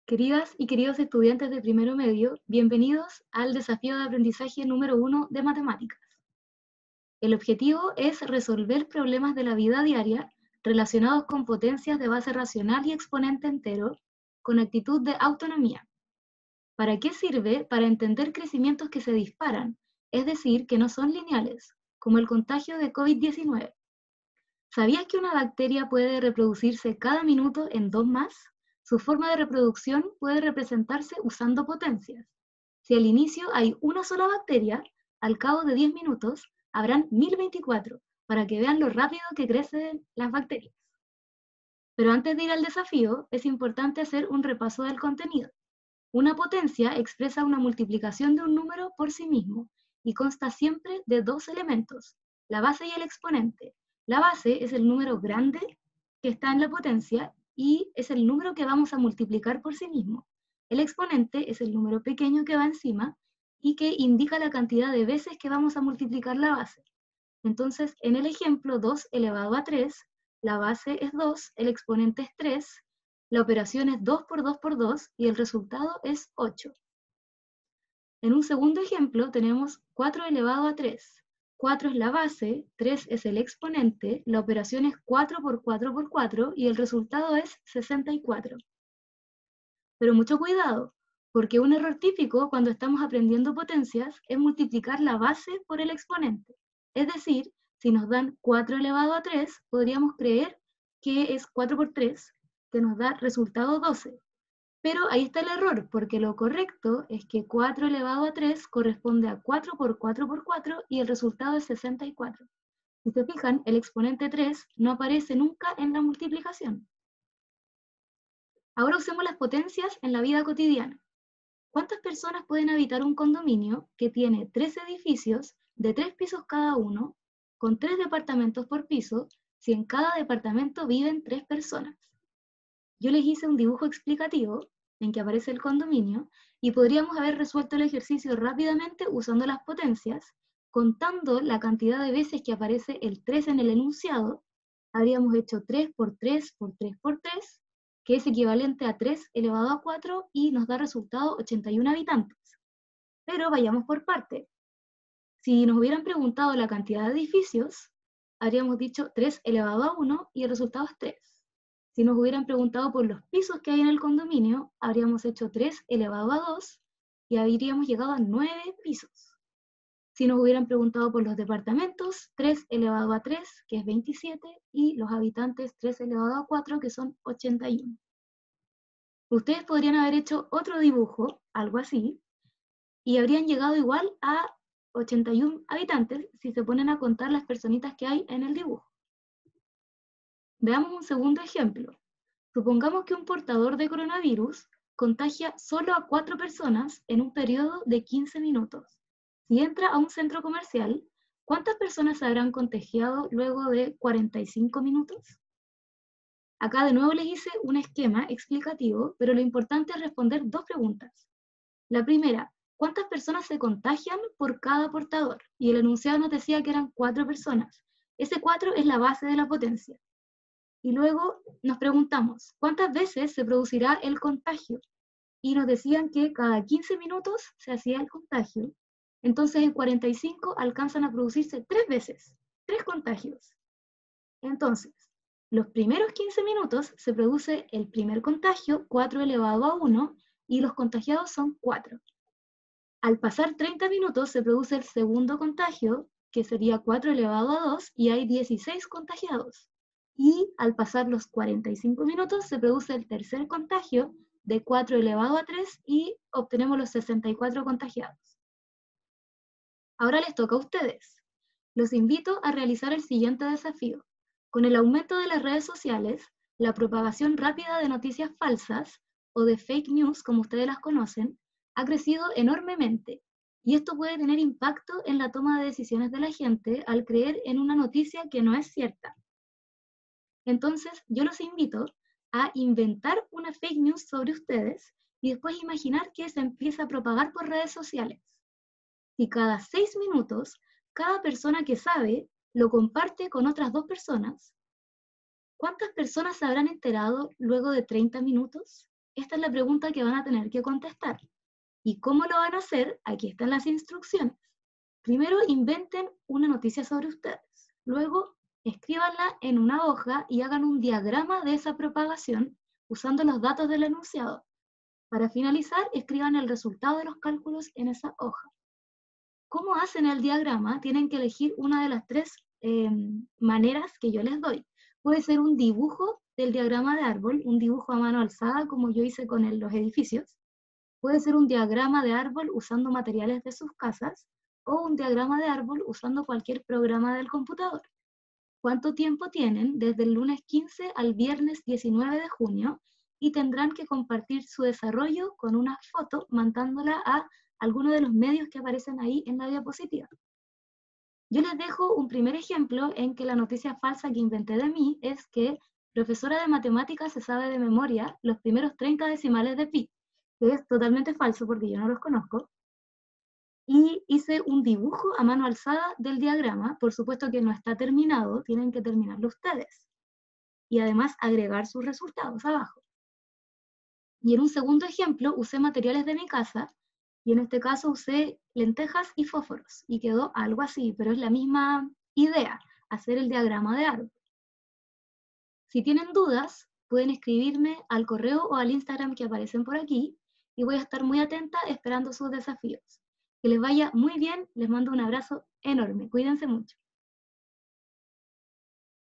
Queridas y queridos estudiantes de primero medio, bienvenidos al desafío de aprendizaje número 1 de matemáticas. El objetivo es resolver problemas de la vida diaria relacionados con potencias de base racional y exponente entero con actitud de autonomía. ¿Para qué sirve? Para entender crecimientos que se disparan, es decir, que no son lineales, como el contagio de COVID-19. ¿Sabías que una bacteria puede reproducirse cada minuto en 2 más? Su forma de reproducción puede representarse usando potencias. Si al inicio hay una sola bacteria, al cabo de 10 minutos habrán 1024, para que vean lo rápido que crecen las bacterias. Pero antes de ir al desafío, es importante hacer un repaso del contenido. Una potencia expresa una multiplicación de un número por sí mismo y consta siempre de dos elementos, la base y el exponente. La base es el número grande que está en la potencia y es el número que vamos a multiplicar por sí mismo. El exponente es el número pequeño que va encima y que indica la cantidad de veces que vamos a multiplicar la base. Entonces, en el ejemplo 2 elevado a 3, la base es 2, el exponente es 3, la operación es 2 por 2 por 2 y el resultado es 8. En un segundo ejemplo tenemos 4 elevado a 3. 4 es la base, 3 es el exponente, la operación es 4 por 4 por 4 y el resultado es 64. Pero mucho cuidado, porque un error típico cuando estamos aprendiendo potencias es multiplicar la base por el exponente. Es decir, si nos dan 4 elevado a 3, podríamos creer que es 4 por 3, que nos da resultado 12. Pero ahí está el error, porque lo correcto es que 4 elevado a 3 corresponde a 4 por 4 por 4 y el resultado es 64. Si se fijan, el exponente 3 no aparece nunca en la multiplicación. Ahora usemos las potencias en la vida cotidiana. ¿Cuántas personas pueden habitar un condominio que tiene 3 edificios de 3 pisos cada uno, con 3 departamentos por piso, si en cada departamento viven 3 personas? Yo les hice un dibujo explicativo en que aparece el condominio y podríamos haber resuelto el ejercicio rápidamente usando las potencias, contando la cantidad de veces que aparece el 3 en el enunciado. Habríamos hecho 3 por 3 por 3 por 3, que es equivalente a 3 elevado a 4 y nos da resultado 81 habitantes. Pero vayamos por parte. Si nos hubieran preguntado la cantidad de edificios, habríamos dicho 3 elevado a 1 y el resultado es 3. Si nos hubieran preguntado por los pisos que hay en el condominio, habríamos hecho 3 elevado a 2 y habríamos llegado a 9 pisos. Si nos hubieran preguntado por los departamentos, 3 elevado a 3, que es 27, y los habitantes 3 elevado a 4, que son 81. Ustedes podrían haber hecho otro dibujo, algo así, y habrían llegado igual a 81 habitantes si se ponen a contar las personitas que hay en el dibujo. Veamos un segundo ejemplo. Supongamos que un portador de coronavirus contagia solo a 4 personas en un periodo de 15 minutos. Si entra a un centro comercial, ¿cuántas personas se habrán contagiado luego de 45 minutos? Acá de nuevo les hice un esquema explicativo, pero lo importante es responder dos preguntas. La primera, ¿cuántas personas se contagian por cada portador? Y el enunciado nos decía que eran 4 personas. Ese 4 es la base de la potencia. Y luego nos preguntamos, ¿cuántas veces se producirá el contagio? Y nos decían que cada 15 minutos se hacía el contagio. Entonces en 45 alcanzan a producirse 3 veces, 3 contagios. Entonces, los primeros 15 minutos se produce el primer contagio, 4 elevado a 1, y los contagiados son 4. Al pasar 30 minutos se produce el segundo contagio, que sería 4 elevado a 2, y hay 16 contagiados. Y al pasar los 45 minutos se produce el tercer contagio de 4 elevado a 3 y obtenemos los 64 contagiados. Ahora les toca a ustedes. Los invito a realizar el siguiente desafío. Con el aumento de las redes sociales, la propagación rápida de noticias falsas o de fake news, como ustedes las conocen, ha crecido enormemente. Y esto puede tener impacto en la toma de decisiones de la gente al creer en una noticia que no es cierta. Entonces, yo los invito a inventar una fake news sobre ustedes y después imaginar que se empieza a propagar por redes sociales. Si cada 6 minutos, cada persona que sabe lo comparte con otras 2 personas, ¿cuántas personas se habrán enterado luego de 30 minutos? Esta es la pregunta que van a tener que contestar. ¿Y cómo lo van a hacer? Aquí están las instrucciones. Primero, inventen una noticia sobre ustedes. Luego, escríbanla en una hoja y hagan un diagrama de esa propagación usando los datos del enunciado. Para finalizar, escriban el resultado de los cálculos en esa hoja. ¿Cómo hacen el diagrama? Tienen que elegir una de las tres maneras que yo les doy. Puede ser un dibujo del diagrama de árbol, un dibujo a mano alzada, como yo hice con los edificios. Puede ser un diagrama de árbol usando materiales de sus casas, o un diagrama de árbol usando cualquier programa del computador. ¿Cuánto tiempo tienen? Desde el lunes 15 al viernes 19 de junio, y tendrán que compartir su desarrollo con una foto mandándola a alguno de los medios que aparecen ahí en la diapositiva. Yo les dejo un primer ejemplo en que la noticia falsa que inventé de mí es que profesora de matemáticas se sabe de memoria los primeros 30 decimales de pi, que es totalmente falso porque yo no los conozco. Y hice un dibujo a mano alzada del diagrama, por supuesto que no está terminado, tienen que terminarlo ustedes. Y además agregar sus resultados abajo. Y en un segundo ejemplo usé materiales de mi casa, y en este caso usé lentejas y fósforos, y quedó algo así, pero es la misma idea, hacer el diagrama de árbol. Si tienen dudas, pueden escribirme al correo o al Instagram que aparecen por aquí, y voy a estar muy atenta esperando sus desafíos. Que les vaya muy bien, les mando un abrazo enorme, cuídense mucho.